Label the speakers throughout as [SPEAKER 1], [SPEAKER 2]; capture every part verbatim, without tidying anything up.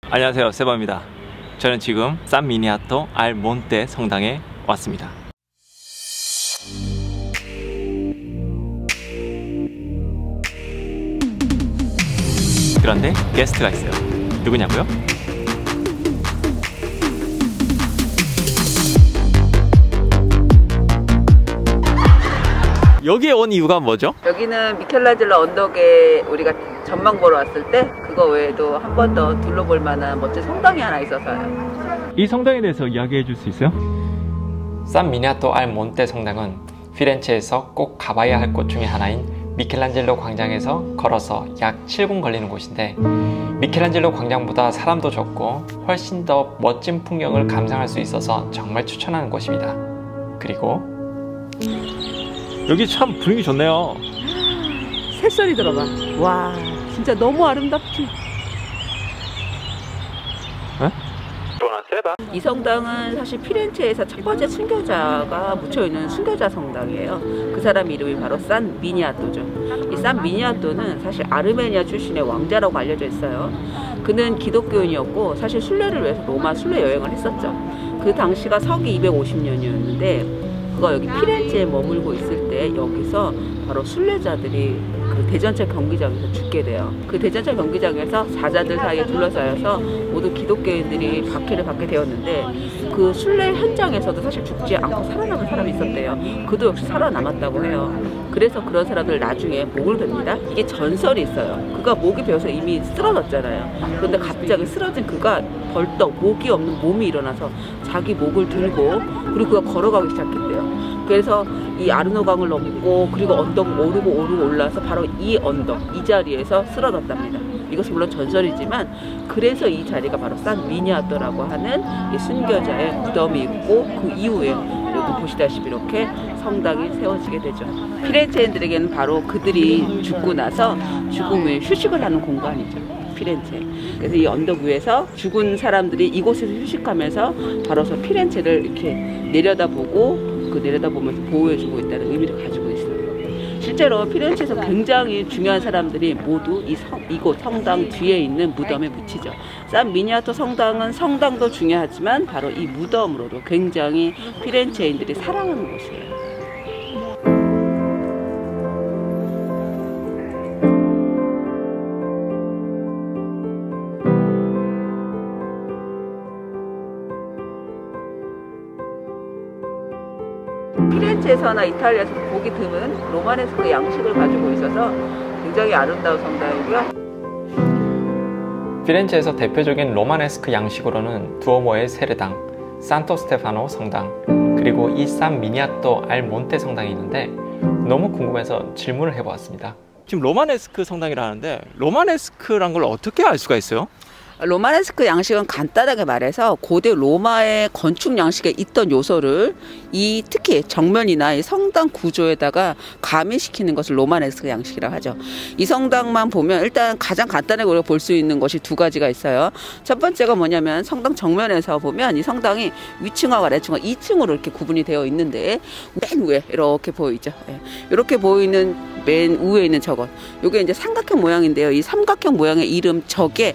[SPEAKER 1] 안녕하세요, 세바입니다. 저는 지금 산 미니아토 알 몬테 성당에 왔습니다. 그런데 게스트가 있어요. 누구냐고요? 여기에 온 이유가 뭐죠?
[SPEAKER 2] 여기는 미켈란젤로 언덕에 우리가 전망 보러 왔을 때 그거 외에도 한 번 더 둘러볼 만한 멋진 성당이 하나 있어서요.
[SPEAKER 1] 이 성당에 대해서 이야기해 줄 수 있어요? 산 미니아토 알 몬테 성당은 피렌체에서 꼭 가봐야 할 곳 중에 하나인 미켈란젤로 광장에서 걸어서 약 칠 분 걸리는 곳인데, 미켈란젤로 광장보다 사람도 적고 훨씬 더 멋진 풍경을 감상할 수 있어서 정말 추천하는 곳입니다. 그리고 여기 참 분위기 좋네요.
[SPEAKER 2] 새소리 들어봐. 와, 진짜 너무 아름답지.
[SPEAKER 1] 에?
[SPEAKER 2] 이 성당은 사실 피렌체에서 첫 번째 순교자가 묻혀있는 순교자 성당이에요. 그 사람 이름이 바로 산 미니아토죠. 이 산 미니아토는 사실 아르메니아 출신의 왕자라고 알려져 있어요. 그는 기독교인이었고 사실 순례를 위해서 로마 순례 여행을 했었죠. 그 당시가 서기 이백오십 년이었는데 그가 여기 피렌체에 머물고 있을 때 여기서 바로 순례자들이 그 대전철 경기장에서 죽게 돼요. 그 대전철 경기장에서 사자들 사이에 둘러싸여서 모두 기독교인들이 박해를 받게 되었는데, 그 순례 현장에서도 사실 죽지 않고 살아남은 사람이 있었대요. 그도 역시 살아남았다고 해요. 그래서 그런 사람들 나중에 목을 뱁니다. 이게 전설이 있어요. 그가 목이 베어서 이미 쓰러졌잖아요. 그런데 갑자기 쓰러진 그가 벌떡 목이 없는 몸이 일어나서 자기 목을 들고 그리고 그가 걸어가기 시작했대요. 그래서 이 아르노강을 넘고 그리고 언덕 오르고 오르고 올라서 바로 이 언덕, 이 자리에서 쓰러졌답니다. 이것은 물론 전설이지만 그래서 이 자리가 바로 산 미니아토라고 하는 이 순교자의 무덤이 있고, 그 이후에 여기 보시다시피 이렇게 성당이 세워지게 되죠. 피렌체인들에게는 바로 그들이 죽고 나서 죽음 후에 휴식을 하는 공간이죠, 피렌체. 그래서 이 언덕 위에서 죽은 사람들이 이곳에서 휴식하면서 바로서 피렌체를 이렇게 내려다보고 그 내려다보면서 보호해주고 있다는 의미를 가지고 있어요. 실제로 피렌체에서 굉장히 중요한 사람들이 모두 이 성, 이곳 성당 뒤에 있는 무덤에 묻히죠. 산 미니아토 성당은 성당도 중요하지만 바로 이 무덤으로도 굉장히 피렌체인들이 사랑하는 곳이에요. 피렌체에서나 이탈리아에서 보기 드문 로마네스크 양식을 가지고 있어서 굉장히 아름다운 성당이고요.
[SPEAKER 1] 피렌체에서 대표적인 로마네스크 양식으로는 두오모의 세르당, 산토 스테파노 성당, 그리고 이 산 미니아토 알 몬테 성당이 있는데 너무 궁금해서 질문을 해보았습니다. 지금 로마네스크 성당이라 하는데 로마네스크란 걸 어떻게 알 수가 있어요?
[SPEAKER 2] 로마네스크 양식은 간단하게 말해서 고대 로마의 건축 양식에 있던 요소를 이 특히 정면이나 이 성당 구조에다가 가미시키는 것을 로마네스크 양식이라고 하죠. 이 성당만 보면 일단 가장 간단하게 우리가 볼 수 있는 것이 두 가지가 있어요. 첫 번째가 뭐냐면 성당 정면에서 보면 이 성당이 위층과 아래층과 이 층으로 이렇게 구분이 되어 있는데 맨 위에 이렇게 보이죠. 예. 이렇게 보이는 맨 위에 있는 저것, 이게 이제 삼각형 모양인데요. 이 삼각형 모양의 이름 저게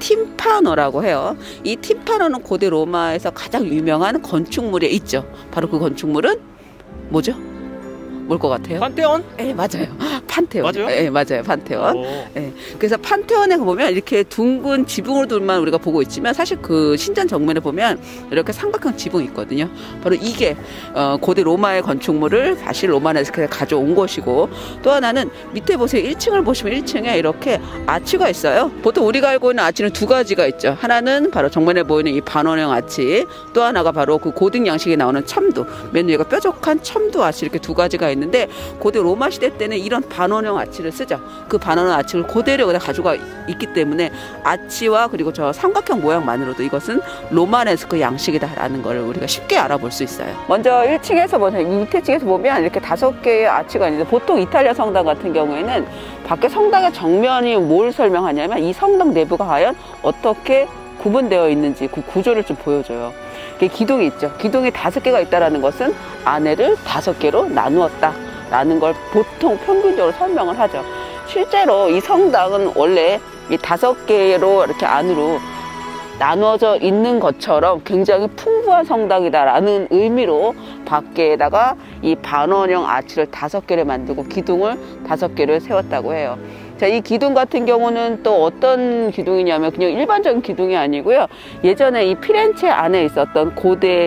[SPEAKER 2] 팀파노라고 해요. 이 팀파노는 고대 로마에서 가장 유명한 건축물에 있죠. 바로 그 건축물은 뭐죠? 뭘 것 같아요?
[SPEAKER 1] 판테온?
[SPEAKER 2] 네, 맞아요. 판테온.
[SPEAKER 1] 맞아요?
[SPEAKER 2] 네, 맞아요. 판테온. 네. 그래서 판테온에 보면 이렇게 둥근 지붕들만 우리가 보고 있지만 사실 그 신전 정면에 보면 이렇게 삼각형 지붕이 있거든요. 바로 이게 어, 고대 로마의 건축물을 다시 로마네스크에 가져온 것이고, 또 하나는 밑에 보세요. 일 층을 보시면 일 층에 이렇게 아치가 있어요. 보통 우리가 알고 있는 아치는 두 가지가 있죠. 하나는 바로 정면에 보이는 이 반원형 아치, 또 하나가 바로 그 고등 양식에 나오는 첨두, 맨 위가 뾰족한 첨두 아치, 이렇게 두 가지가 있는데 고대 로마 시대 때는 이런 반원형 아치를 쓰죠. 그 반원형 아치를 그대로 가지고 있기 때문에 아치와 그리고 저 삼각형 모양만으로도 이것은 로마네스크 양식이다라는 걸 우리가 쉽게 알아볼 수 있어요. 먼저 일 층에서 보세요. 밑에 층에서 보면 이렇게 다섯 개의 아치가 있는데, 보통 이탈리아 성당 같은 경우에는 밖에 성당의 정면이 뭘 설명하냐면 이 성당 내부가 과연 어떻게 구분되어 있는지 그 구조를 좀 보여줘요. 기둥이 있죠. 기둥이 다섯 개가 있다는 것은 안에를 다섯 개로 나누었다라는 걸 보통 평균적으로 설명을 하죠. 실제로 이 성당은 원래 이 다섯 개로 이렇게 안으로 나눠져 있는 것처럼 굉장히 풍부한 성당이다라는 의미로 밖에다가 이 반원형 아치를 다섯 개를 만들고 기둥을 다섯 개를 세웠다고 해요. 자, 이 기둥 같은 경우는 또 어떤 기둥이냐면 그냥 일반적인 기둥이 아니고요. 예전에 이 피렌체 안에 있었던 고대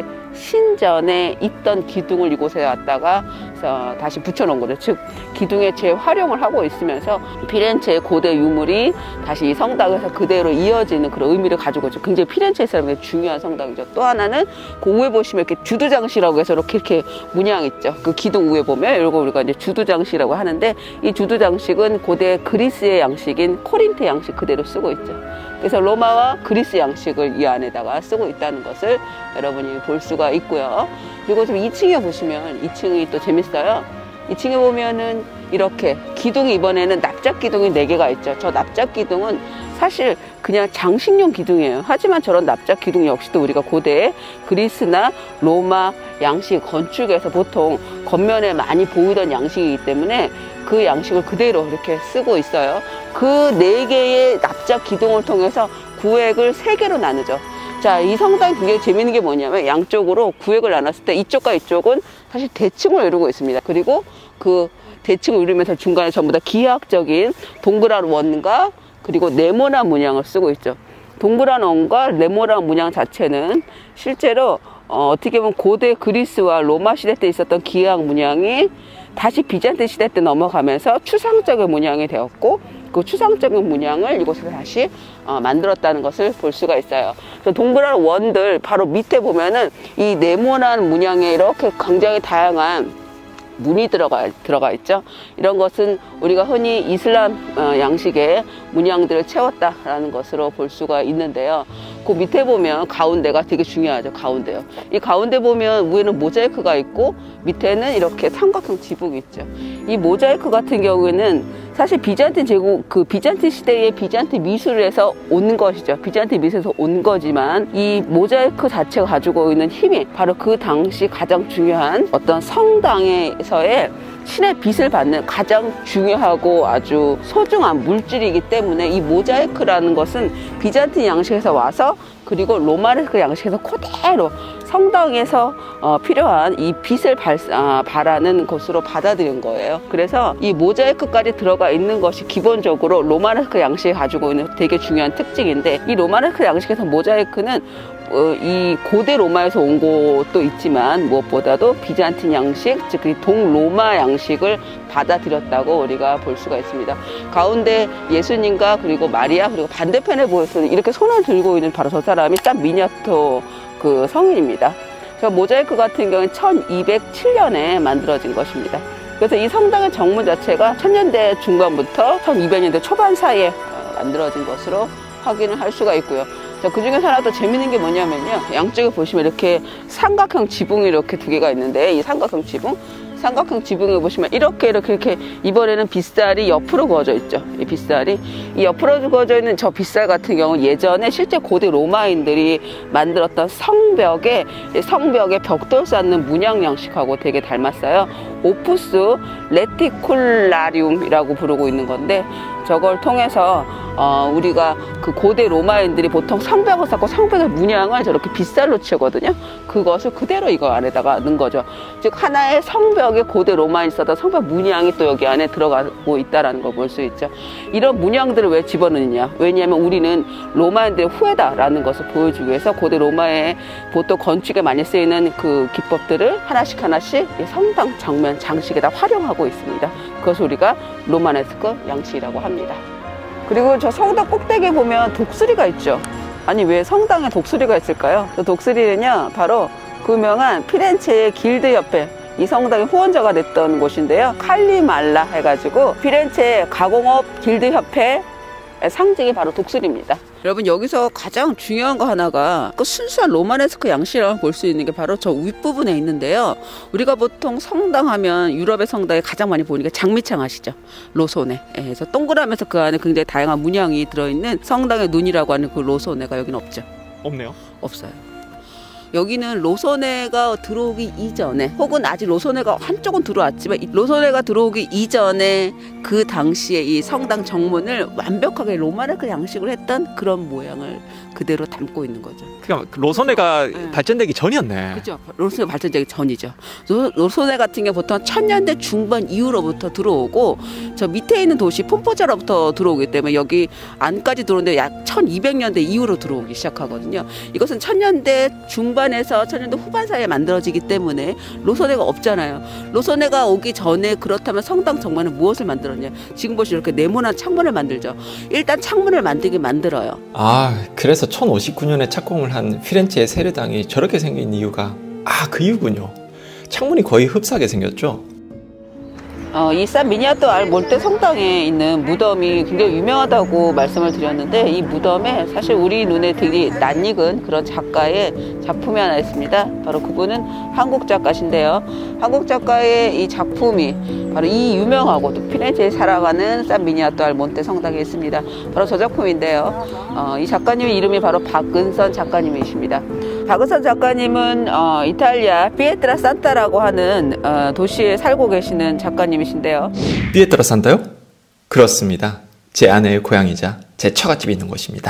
[SPEAKER 2] 신전에 있던 기둥을 이곳에 왔다가 다시 붙여놓은 거죠. 즉 기둥의 재활용을 하고 있으면서 피렌체의 고대 유물이 다시 이 성당에서 그대로 이어지는 그런 의미를 가지고 있죠. 굉장히 피렌체 사람에게 중요한 성당이죠. 또 하나는 그 위에 보시면 이렇게 주두장시라고 해서 이렇게 이렇게 문양 있죠. 그 기둥 위에 보면 이거 우리가 이제 주두장시라고 하는데, 이 주두장식은 고대 그리스의 양식인 코린트 양식 그대로 쓰고 있죠. 그래서 로마와 그리스 양식을 이 안에다가 쓰고 있다는 것을 여러분이 볼 수가 있고요. 그리고 좀 이 층에 보시면 이 층이 또 재밌어요. 이 층에 보면은 이렇게 기둥이 이번에는 납작 기둥이 네 개가 있죠. 저 납작 기둥은 사실 그냥 장식용 기둥이에요. 하지만 저런 납작 기둥 역시도 우리가 고대 그리스나 로마 양식 건축에서 보통 겉면에 많이 보이던 양식이기 때문에 그 양식을 그대로 이렇게 쓰고 있어요. 그 네 개의 납작 기둥을 통해서 구획을 세 개로 나누죠. 자, 이 성당이 굉장히 재밌는 게 뭐냐면 양쪽으로 구획을 나눴을 때 이쪽과 이쪽은 사실 대칭을 이루고 있습니다. 그리고 그 대칭을 이루면서 중간에 전부 다 기하학적인 동그란 원과 그리고 네모난 문양을 쓰고 있죠. 동그란 원과 네모난 문양 자체는 실제로 어, 어떻게 보면 고대 그리스와 로마 시대 때 있었던 기하학 문양이 다시 비잔틴 시대 때 넘어가면서 추상적인 문양이 되었고, 그 추상적인 문양을 이곳에서 다시 어, 만들었다는 것을 볼 수가 있어요. 그래서 동그란 원들 바로 밑에 보면은 이 네모난 문양에 이렇게 굉장히 다양한 문이 들어가, 들어가 있죠. 이런 것은 우리가 흔히 이슬람 어, 양식의 문양들을 채웠다라는 것으로 볼 수가 있는데요. 그 밑에 보면 가운데가 되게 중요하죠. 가운데요. 이 가운데 보면 위에는 모자이크가 있고 밑에는 이렇게 삼각형 지붕이 있죠. 이 모자이크 같은 경우에는 사실 비잔틴 제국, 그 비잔틴 시대의 비잔틴 미술에서 온 것이죠. 비잔틴 미술에서 온 거지만 이 모자이크 자체가 가지고 있는 힘이 바로 그 당시 가장 중요한 어떤 성당에서의 신의 빛을 받는 가장 중요하고 아주 소중한 물질이기 때문에 이 모자이크라는 것은 비잔틴 양식에서 와서 그리고 로마네스크 양식에서 그대로 성당에서 어, 필요한 이 빛을 발, 아, 발하는 것으로 받아들인 거예요. 그래서 이 모자이크까지 들어가 있는 것이 기본적으로 로마네스크 양식이 가지고 있는 되게 중요한 특징인데, 이 로마네스크 양식에서 모자이크는 어, 이 고대 로마에서 온 것도 있지만 무엇보다도 비잔틴 양식, 즉 동로마 양식을 받아들였다고 우리가 볼 수가 있습니다. 가운데 예수님과 그리고 마리아, 그리고 반대편에 보여서는 이렇게 손을 들고 있는 바로 저 사람이 산 미니아토 그 성인입니다. 저 모자이크 같은 경우는 천이백칠 년에 만들어진 것입니다. 그래서 이 성당의 정문 자체가 천 년대 중반부터 천이백 년대 초반 사이에 만들어진 것으로 확인을 할 수가 있고요. 자, 그 중에서 하나 더 재밌는 게 뭐냐면요. 양쪽에 보시면 이렇게 삼각형 지붕이 이렇게 두 개가 있는데, 이 삼각형 지붕, 삼각형 지붕에 보시면 이렇게 이렇게 이렇게 이번에는 빗살이 옆으로 그어져 있죠. 이 빗살이 이 옆으로 그어져 있는 저 빗살 같은 경우 예전에 실제 고대 로마인들이 만들었던 성벽에 성벽에 벽돌 쌓는 문양 양식하고 되게 닮았어요. 오푸스 레티쿨라리움이라고 부르고 있는 건데, 저걸 통해서 어, 우리가 그 고대 로마인들이 보통 성벽을 쌓고 성벽의 문양을 저렇게 빗살로 치거든요. 그것을 그대로 이거 안에다가 넣은 거죠. 즉 하나의 성벽에 고대 로마인이 썼던 성벽 문양이 또 여기 안에 들어가고 있다는 걸 볼 수 있죠. 이런 문양들을 왜 집어넣느냐? 왜냐하면 우리는 로마인들의 후예다라는 것을 보여주기 위해서 고대 로마의 보통 건축에 많이 쓰이는 그 기법들을 하나씩 하나씩 성당 정면 장식에다 활용하고 있습니다. 그것을 우리가 로마네스크 양식이라고 합니다. 그리고 저 성당 꼭대기에 보면 독수리가 있죠. 아니 왜 성당에 독수리가 있을까요? 그 독수리는요 바로 그 유명한 피렌체의 길드 협회, 이 성당의 후원자가 됐던 곳인데요. 칼리말라 해가지고 피렌체 가공업 길드 협회 상징이 바로 독수리입니다. 여러분 여기서 가장 중요한 거 하나가 그 순수한 로마네스크 양식이라고 볼 수 있는 게 바로 저 윗부분에 있는데요. 우리가 보통 성당 하면 유럽의 성당에 가장 많이 보는 게 장미창 아시죠? 로소네. 그래서 동그라면서 그 안에 굉장히 다양한 문양이 들어있는 성당의 눈이라고 하는 그 로소네가 여기는 없죠.
[SPEAKER 1] 없네요.
[SPEAKER 2] 없어요. 여기는 로소네가 들어오기 이전에 혹은 아직 로소네가 한쪽은 들어왔지만 로소네가 들어오기 이전에 그 당시에 이 성당 정문을 완벽하게 로마네크 양식으로 했던 그런 모양을 그대로 담고 있는 거죠.
[SPEAKER 1] 그러니까 로소네가 네. 발전되기 전이었네.
[SPEAKER 2] 그렇죠. 로소네 발전되기 전이죠. 로, 로소네 같은 게 보통 천년대 중반 이후로부터 들어오고 저 밑에 있는 도시 폼포자로부터 들어오기 때문에 여기 안까지 들어오는데 약 천이백 년대 이후로 들어오기 시작하거든요. 이것은 천년대 중반에서 천년대 후반 사이에 만들어지기 때문에 로소네가 없잖아요. 로소네가 오기 전에 그렇다면 성당 정문은 무엇을 만들었냐? 지금 보시면 이렇게 네모난 창문을 만들죠. 일단 창문을 만들긴 만들어요.
[SPEAKER 1] 아, 그래서 천오십구 년에 착공을 한 피렌체의 세례당이 저렇게 생긴 이유가 아, 그 이유군요. 창문이 거의 흡사하게 생겼죠.
[SPEAKER 2] 어, 이 산 미니아토 알 몰테 성당에 있는 무덤이 굉장히 유명하다고 말씀을 드렸는데 이 무덤에 사실 우리 눈에 되게 낯익은 그런 작가의 작품이 하나 있습니다. 바로 그분은 한국 작가신데요. 한국 작가의 이 작품이 바로 이 유명하고 또 피렌체에 살아가는 산 미니아토 알 몬테 성당에 있습니다. 바로 저 작품인데요. 어, 이 작가님의 이름이 바로 박은선 작가님이십니다. 박은선 작가님은 어, 이탈리아 피에트라 산타라고 하는 어, 도시에 살고 계시는 작가님이신데요.
[SPEAKER 1] 피에트라 산타요? 그렇습니다. 제 아내의 고향이자 제 처갓집이 있는 곳입니다.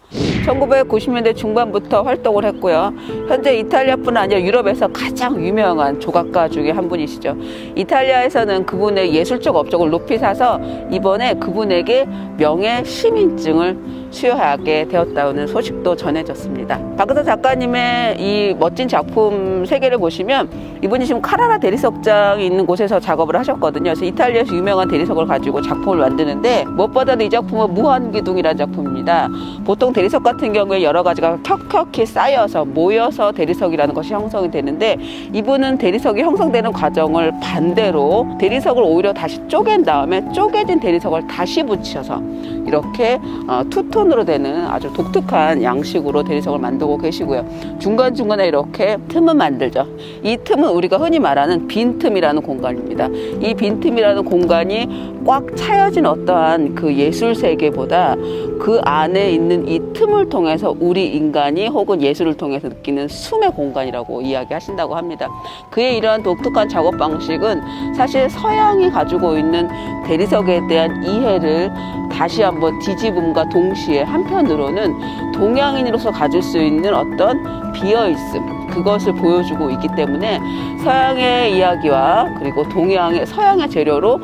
[SPEAKER 2] 천구백구십 년대 중반부터 활동을 했고요. 현재 이탈리아뿐 아니라 유럽에서 가장 유명한 조각가 중에 한 분이시죠. 이탈리아에서는 그분의 예술적 업적을 높이 사서 이번에 그분에게 명예 시민증을 수여하게 되었다는 소식도 전해졌습니다. 박은선 작가님의 이 멋진 작품 세 개를 보시면 이분이 지금 카라라 대리석장이 있는 곳에서 작업을 하셨거든요. 그래서 이탈리아에서 유명한 대리석을 가지고 작품을 만드는데 무엇보다도 이 작품은 무한기둥이라는 작품입니다. 보통 대리석 같은 경우에 여러 가지가 켜켜이 쌓여서 모여서 대리석이라는 것이 형성이 되는데 이분은 대리석이 형성되는 과정을 반대로 대리석을 오히려 다시 쪼갠 다음에 쪼개진 대리석을 다시 붙여서 이렇게 투톤으로 되는 아주 독특한 양식으로 대리석을 만들고 계시고요. 중간중간에 이렇게 틈은 만들죠. 이 틈은 우리가 흔히 말하는 빈틈이라는 공간입니다. 이 빈틈이라는 공간이 꽉 차여진 어떠한 그 예술 세계보다 그 안에 있는 이 틈을 통해서 우리 인간이 혹은 예술을 통해서 느끼는 숨의 공간이라고 이야기하신다고 합니다. 그의 이러한 독특한 작업 방식은 사실 서양이 가지고 있는 대리석에 대한 이해를 다시 한번 뒤집음과 동시에 한편으로는 동양인으로서 가질 수 있는 어떤 비어있음, 그것을 보여주고 있기 때문에 서양의 이야기와 그리고 동양의 서양의 재료로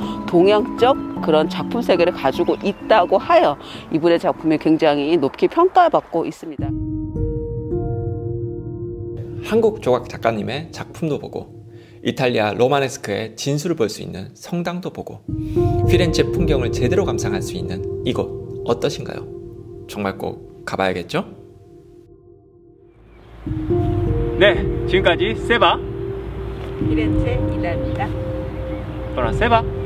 [SPEAKER 2] 동양적 그런 작품 세계를 가지고 있다고 하여 이분의 작품이 굉장히 높게 평가받고 있습니다.
[SPEAKER 1] 한국 조각 작가님의 작품도 보고 이탈리아 로마네스크의 진수를 볼 수 있는 성당도 보고 피렌체 풍경을 제대로 감상할 수 있는 이곳 어떠신가요? 정말 꼭 가봐야겠죠? 네, 지금까지 세바
[SPEAKER 2] 피렌체 이다입니다.
[SPEAKER 1] 또는 세바